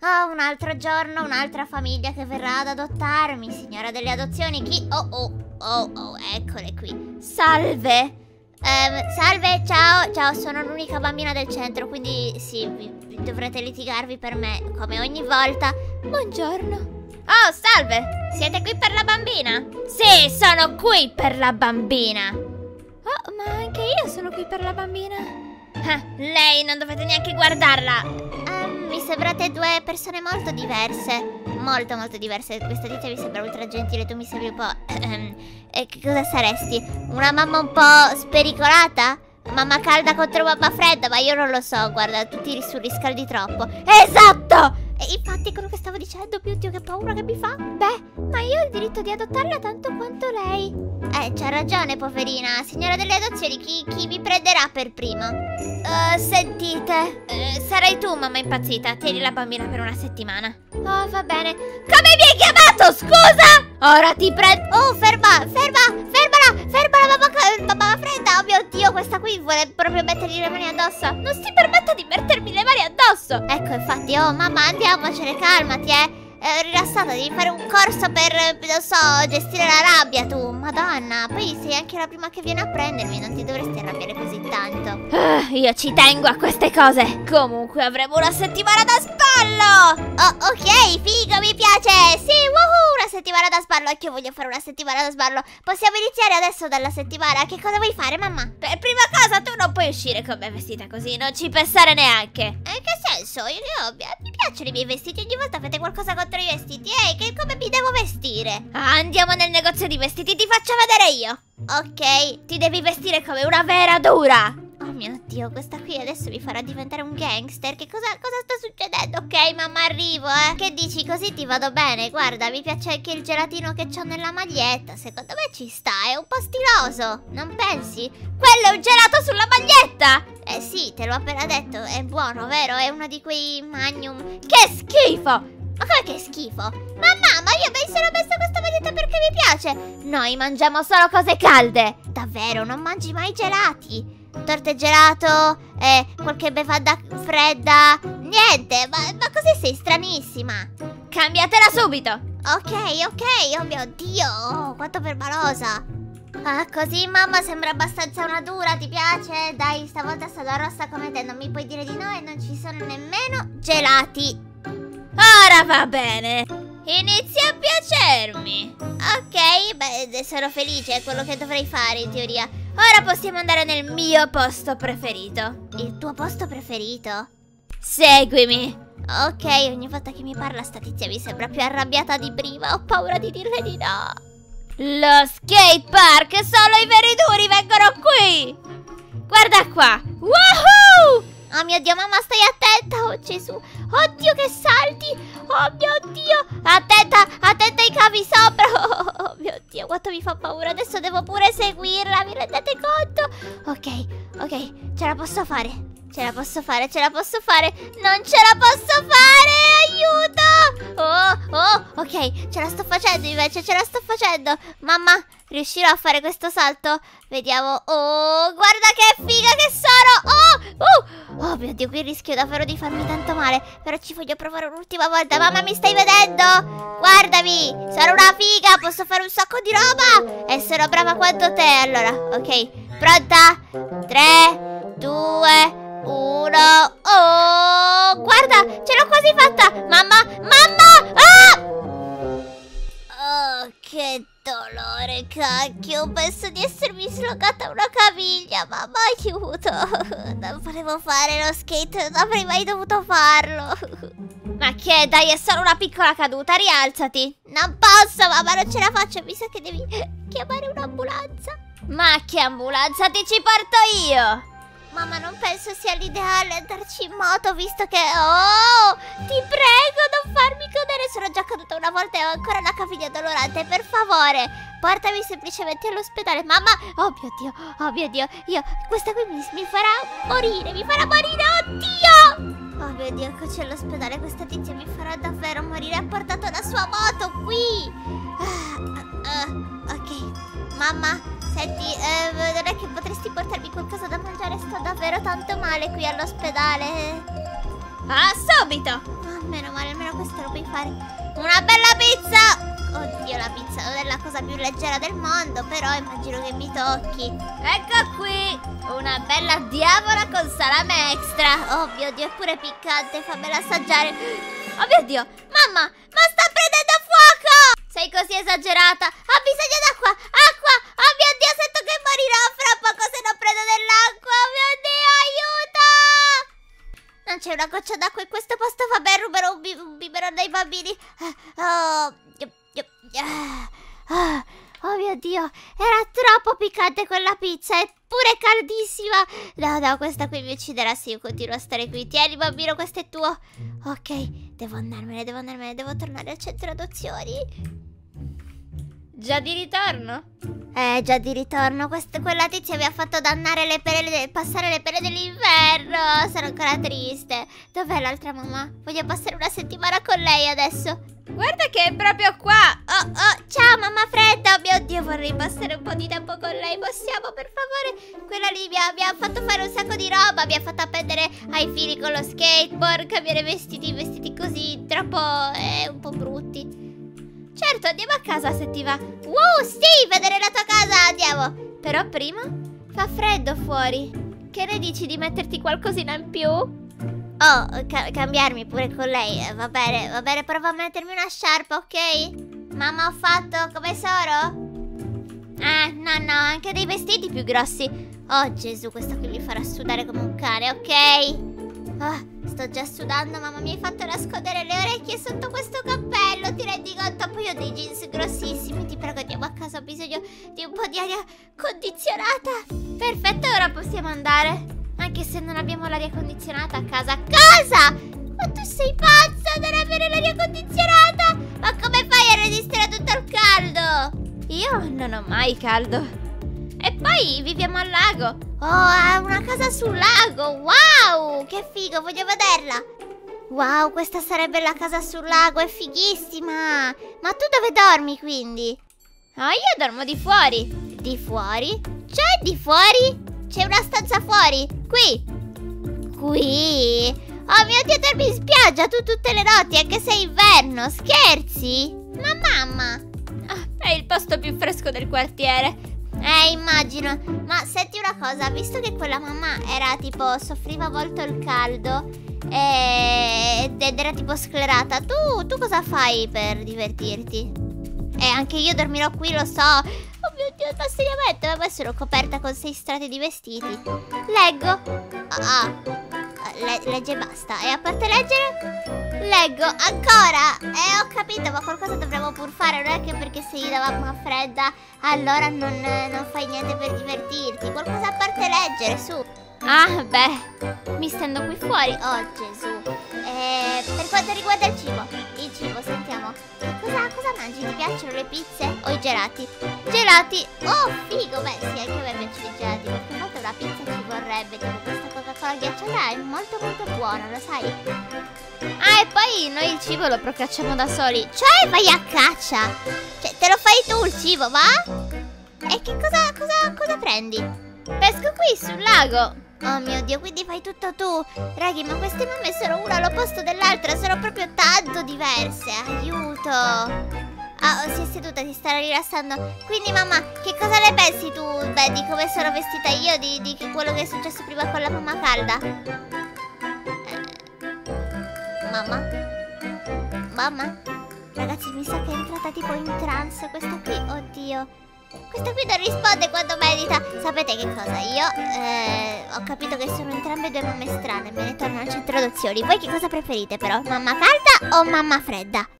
Oh, un altro giorno, un'altra famiglia che verrà ad adottarmi. Signora delle adozioni, chi? Oh, eccole qui. Salve. Salve, ciao, sono l'unica bambina del centro, quindi sì, dovrete litigarvi per me, come ogni volta. Buongiorno. Oh, salve, siete qui per la bambina? Sì, sono qui per la bambina. Oh, ma anche io sono qui per la bambina. Lei non dovete neanche guardarla. Mi sembrate due persone molto diverse. Molto diverse. Questa tizia mi sembra ultra gentile. Tu mi sembri un po'... che cosa saresti? Una mamma un po' spericolata? Mamma calda contro mamma fredda? Ma io non lo so, guarda, tu tiri su, riscaldi troppo. Esatto! E infatti è quello che stavo dicendo. Mio Dio, che paura che mi fa. Beh, ma io ho il diritto di adottarla tanto quanto lei. C'ha ragione, poverina. Signora delle adozioni, chi vi prenderà per primo? Sentite, sarai tu, mamma impazzita. Tieni la bambina per una settimana. Oh, va bene. Come mi hai chiamato, scusa? Ora ti prendo. Oh, fermala, mamma fredda. Oh mio Dio, questa qui vuole proprio mettergli le mani addosso. Non si permetta di mettermi le mani addosso. Ecco, infatti, oh mamma, andiamocene, calmati, rilassata, devi fare un corso per, non so, gestire la rabbia tu. Madonna, poi sei anche la prima che viene a prendermi. Non ti dovresti arrabbiare così tanto. Io ci tengo a queste cose. Comunque avremo una settimana da sballo. Oh, ok, figo, mi piace. Sì, woohoo, una settimana da sballo. Anche io voglio fare una settimana da sballo. Possiamo iniziare adesso dalla settimana. Che cosa vuoi fare, mamma? Per prima cosa tu non puoi uscire con me vestita così. Non ci pensare neanche. In che senso? Mi piacciono i miei vestiti. Ogni volta fate qualcosa contro i vestiti. Come mi devo vestire? Andiamo nel negozio di vestiti, ti faccio vedere io. Ok, ti devi vestire come una vera dura. Oh mio Dio, questa qui adesso mi farà diventare un gangster. Che cosa sta succedendo? Ok, mamma, arrivo, Che dici, così ti vado bene? Guarda, mi piace anche il gelatino che c'ho nella maglietta. Secondo me ci sta, è un po' stiloso. Non pensi? Quello è un gelato sulla maglietta? Sì, te l'ho appena detto, è buono, vero? È uno di quei Magnum. Che schifo! Ma come che schifo? Mamma, ma io mi sono messa questa maglietta perché mi piace. Noi mangiamo solo cose calde. Davvero, non mangi mai gelati? Torte gelato, qualche bevanda fredda. Niente, ma così sei stranissima. Cambiatela subito. Ok, oh mio Dio, oh, quanto permalosa. Così mamma sembra abbastanza una dura, ti piace? Dai, stavolta sono rossa come te, non mi puoi dire di no e non ci sono nemmeno gelati. Ora va bene, inizia a piacermi. Ok, beh, sono felice, è quello che dovrei fare in teoria. Ora possiamo andare nel mio posto preferito. Il tuo posto preferito? Seguimi. Ok, ogni volta che mi parla sta tizia mi sembra più arrabbiata di prima. Ho paura di dirle di no. Lo skate park, solo i veri duri vengono qui. Guarda qua. Woohoo! Oh mio Dio, mamma, stai attenta. Oh Gesù. Oddio, che salti. Oh mio Dio. Attenta ai cavi sopra. Oh mio Dio, quanto mi fa paura. Adesso devo pure seguirla, vi rendete conto? Ok, ce la posso fare. Non ce la posso fare. Aiuto. Ok, ce la sto facendo invece, Mamma, riuscirò a fare questo salto? Vediamo. Oh, guarda che figa che sono. Oh mio Dio, qui rischio davvero di farmi tanto male. Però ci voglio provare un'ultima volta. Mamma, mi stai vedendo? Guardami, sono una figa, posso fare un sacco di roba e sono brava quanto te. Allora, ok, pronta? 3, 2, 1. Oh, guarda, ce l'ho quasi fatta. Mamma. Oh, che dolore, cacchio. Penso di essermi slogata una caviglia. Mamma, aiuto. Non volevo fare lo skate, non avrei mai dovuto farlo. Ma che, dai, è solo una piccola caduta, rialzati. Non posso, mamma, non ce la faccio. Mi sa che devi chiamare un'ambulanza. Ma che ambulanza? Ti ci porto io. Mamma, non penso sia l'ideale andarci in moto, visto che... Oh, ti prego, non farmi cadere. Sono già caduta una volta e ho ancora la caviglia dolorante. Per favore, portami semplicemente all'ospedale. Mamma, oh mio Dio, questa qui mi farà morire, oddio. Oh mio Dio, eccoci all'ospedale. Questa tizia mi farà davvero morire. Ha portato la sua moto qui. Ok, mamma, senti, non è che potresti portarmi qualcosa da mangiare? Sto davvero tanto male qui all'ospedale. subito. Oh, meno male, almeno questo lo puoi fare. Una bella pizza! Oddio, la pizza non è la cosa più leggera del mondo, però immagino che mi tocchi. Ecco qui, una bella diavola con salame extra. Oh mio Dio, è pure piccante, fammela assaggiare. Oh mio Dio, Mamma, ma sta prendendo fuoco! Sei così esagerata. Ho bisogno d'acqua, acqua! Oh mio Dio, sento che morirò fra poco se non prendo dell'acqua. Oh mio Dio, aiuto! Non c'è una goccia d'acqua in questo posto, vabbè, ruberò un biberon dai bambini. Oh mio Dio, era troppo piccante quella pizza, eppure caldissima. No, questa qui mi ucciderà se io continuo a stare qui. Tieni bambino, questo è tuo. Ok, devo andarmene, devo tornare al centro adozioni. già di ritorno? Già di ritorno. Quella tizia mi ha fatto dannare le pere, passare le pere dell'inverno. Sono ancora triste. Dov'è l'altra mamma? Voglio passare una settimana con lei adesso. Guarda che è proprio qua. Oh, ciao mamma Fredda. Oh mio Dio, vorrei passare un po' di tempo con lei. Possiamo, per favore? Quella lì mi ha fatto fare un sacco di roba. Mi ha fatto appendere ai fili con lo skateboard, cambiare vestiti così troppo un po' brutti. Certo, andiamo a casa se ti va. Sì, vedere la tua casa, andiamo. Però prima fa freddo fuori. Che ne dici di metterti qualcosina in più? Oh, cambiarmi pure con lei. Va bene, prova a mettermi una sciarpa, ok? Mamma, ho fatto come Soro? No, anche dei vestiti più grossi. Oh Gesù, questa qui mi farà sudare come un cane, ok? Sto già sudando, mamma, mi hai fatto nascondere le orecchie sotto questo cappello. Ti rendi conto? Poi ho dei jeans grossissimi. Ti prego, andiamo a casa, ho bisogno di un po' di aria condizionata. Perfetto, ora possiamo andare. Anche se non abbiamo l'aria condizionata a casa. Cosa? Ma tu sei pazza ad avere l'aria condizionata? Ma come fai a resistere a tutto il caldo? Io non ho mai caldo. E poi viviamo al lago. Oh, ha una casa sul lago. Wow, che figo, voglio vederla. Wow, questa sarebbe la casa sul lago, è fighissima. Ma tu dove dormi quindi? Io dormo di fuori. Di fuori? Cioè di fuori? C'è una stanza fuori? Qui? Oh mio Dio, dormi in spiaggia tu tutte le notti, anche se è inverno. Scherzi? Ma mamma, È il posto più fresco del quartiere. immagino. Ma senti una cosa, visto che quella mamma era tipo, soffriva molto il caldo ed era tipo sclerata, tu cosa fai per divertirti? Anche io dormirò qui, lo so. Oh mio Dio, ma seriamente? Ma poi sono coperta con 6 strati di vestiti. Leggo. Legge e basta. E a parte leggere? Leggo ancora. Ho capito, ma qualcosa dovremmo pur fare. Non è che perché sei da mamma fredda allora non fai niente per divertirti. Qualcosa a parte leggere, su. Mi stendo qui fuori. Oh Gesù. Per quanto riguarda il cibo, sentiamo. Cosa mangi? Ti piacciono le pizze o i gelati? Gelati. Oh, figo. Beh, sì, anche a me piacciono i gelati. Perché a volte una pizza ci vorrebbe. Tipo questa Coca-Cola ghiacciata è molto molto buona, lo sai? E poi noi il cibo lo procacciamo da soli. Cioè vai a caccia. Cioè te lo fai tu il cibo, va? E che cosa prendi? Pesco qui sul lago. Oh mio Dio, quindi fai tutto tu. Raghi, ma queste mamme sono una all'opposto dell'altra. Sono proprio tanto diverse. Aiuto. Si è seduta, si sta rilassando. Quindi mamma, che cosa ne pensi tu? Beh, di come sono vestita io, di quello che è successo prima con la mamma calda? Mamma? Ragazzi, mi sa che è entrata tipo in trance questa qui. Oddio. Questa qui non risponde quando medita. Sapete che cosa? Io ho capito che sono entrambe due mamme strane. Me ne torno al centro adozioni. Voi che cosa preferite però? Mamma calda o mamma fredda?